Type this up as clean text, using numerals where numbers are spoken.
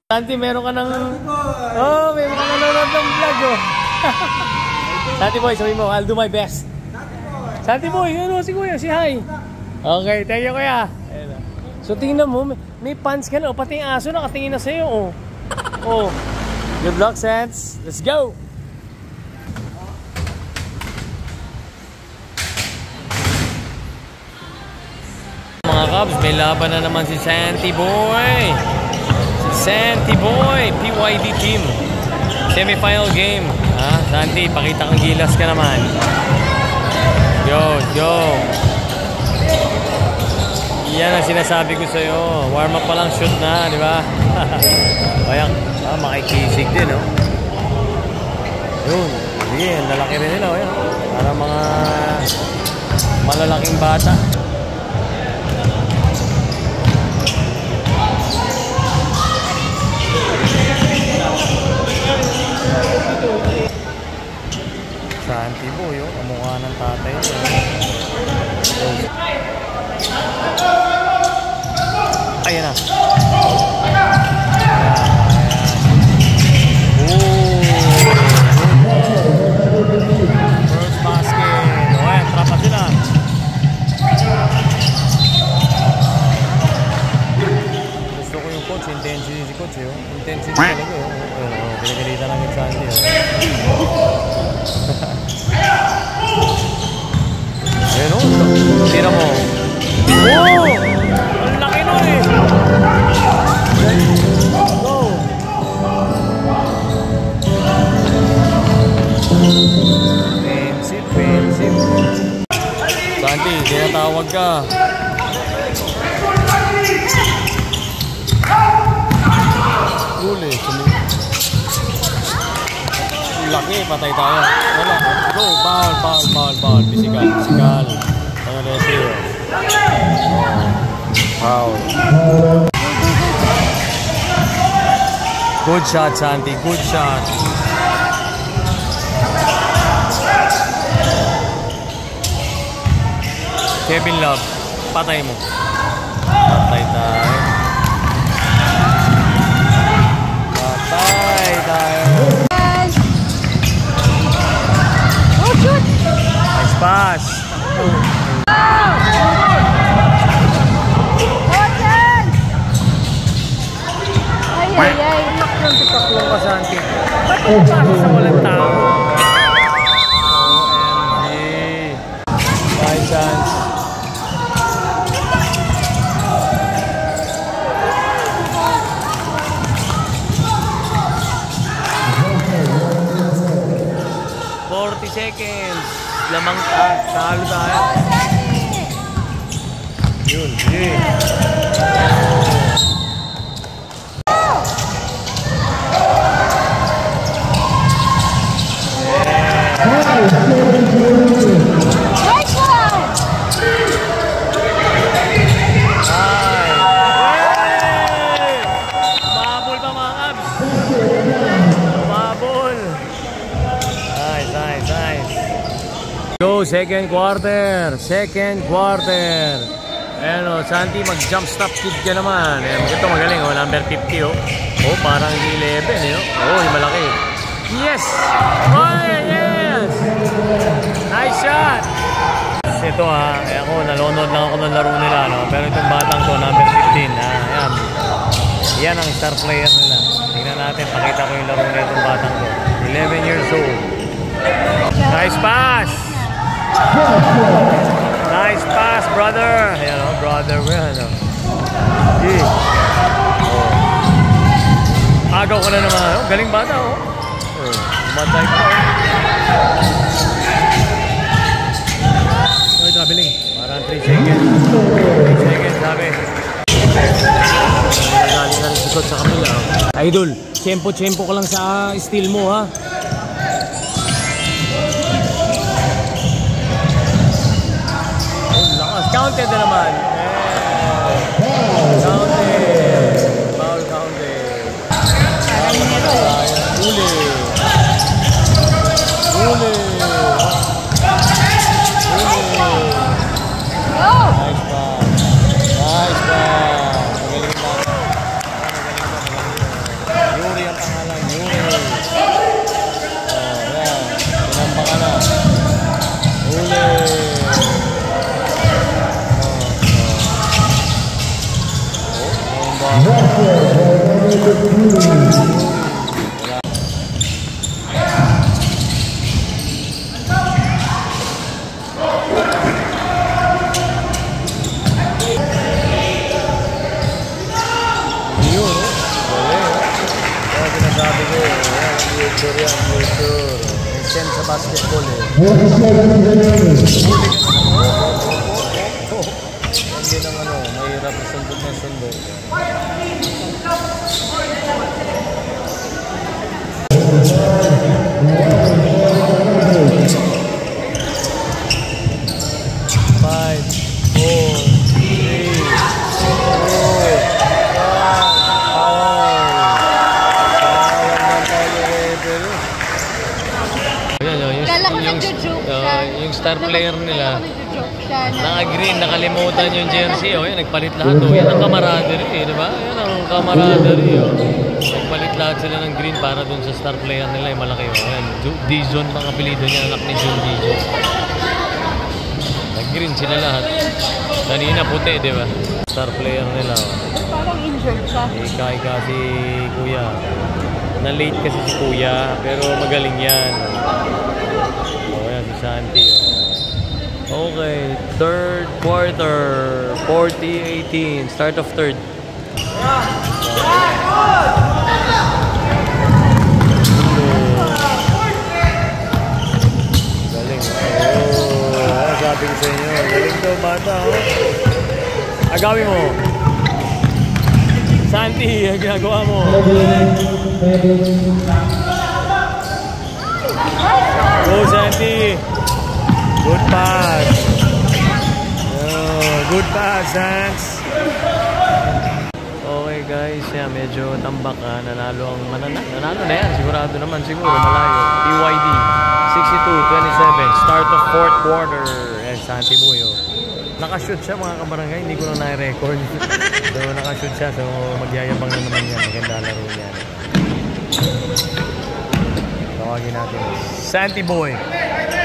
Santi, meron ka ng... Oh, meron ka nanonood ng vlog, oh. Santi boy, sabi mo, I'll do my best. Santi boy, ano si Kuya, si hi. Okay, thank you Kuya. So tingnan mo, may pants ka na, pati yung aso nakatingin na sa'yo, oh. Oh, good luck, Sans. Let's go! Mga Cubs, may laban na naman si Santi boy. Santi boy, PYD team. Semi-final game. Ha? Santi, pakita kang gilas ka naman. Yo. Yan ang sinasabi ko sa'yo. Warm up pa lang, shoot na, di ba? Kaya, makikisig din, no? Yun. Sige, lalaki rin nila, oh. Para mga malalaking bata. Santi boy, oh, kamukha ng tatay niya. Ayan na. First basket. Okay, trapa sila. Gusto ko yung coach, intensity si coach, oh. Intensity talaga, oh. Pinagalitan lang yung Santi, oh. Ayan, oh. Tira mo. Oh! Ang laki nun, eh. Go! Pensive. Santi, tinatawag ka. Huli. Laki, patay tayo. Wala. Go, foul. Physical. Ano na siya? Foul. Good shot, Santi. Good shot. Kevin Love, patay mo. Patay tayo. Nice pass. Ay. Taklong ka, Santi. Ba't yung pasok sa walang tao? OMG. Bye, chance. Seconds. Lamang talo tayo. Yun. Babol pa mga Cubs. Babol. Nice. Go, second quarter. Ayan o, Santi, mag-jump stop kid ka naman. Ito magaling, oh, number 50, oh. Oh, parang 11, eh, oh, yung malaki. Yes! Oh, yes! Nice shot! Ito, ako, nalunod lang ako ng laro nila, no? Pero itong batang to, number 15, ayan. Yan ang star player nila. Tingnan natin, pakita ko yung laro nila itong batang to. 11 years old. Nice pass! Nice pass, brother! Ayan, oh, brother. Ayan, oh. Yeah. Oh. Agaw ko na naman. Oh. Galing bata, oh. Matay ko. Oh, traveling. Parang 3 seconds. 3 seconds, sabi. Nagaling na rin sikot sa kapila. Oh. Idol, tsempo ko lang sa steal mo, ha? Counted na naman. Counted. Foul counted. Huli. Nice pass. Magaling lang. Sabi ko, future yan, future. May sense sa basketball eh. Hindi ng ano, mahirap na sundot na sundot. Five, 4, 3, yung star player nila naka-green, nakalimutan yung jersey. O, yan, nagpalit lahat. O, yan ang camaraderie, di ba? Yan ang camaraderie. O. Nagpalit lahat sila ng green para dun sa star player nila. Yung malaki. O, yan. Dijon pang apelido niya, anak ni John Dijon. Nag-green sila lahat. Kanina puti, di ba? Star player nila. O. Parang injured siya. Ika si Kuya. Na-late kasi si Kuya, pero magaling yan. O, yan si Santi. O. Okay, third quarter, 40-18, start of third. Galing. Oh, sabi ko sa inyo, galing daw bata. Oh. Agawin mo. Santi, ang ginagawa mo. Go, Santi. Good pass. Oh, good pass, thanks. Okay guys, yeah, medyo tambak ka. Nanalo ang nanalo na yan. Sigurado naman, siguro malayo. PYD 62-27. Start of fourth quarter. Yes, Santi Buyo. Nakashoot siya mga kabarangay. Hindi ko na na-record. So nakashoot siya. So magyayabang na naman yan. Maganda laro yan. Tawagin natin. Santi Boy.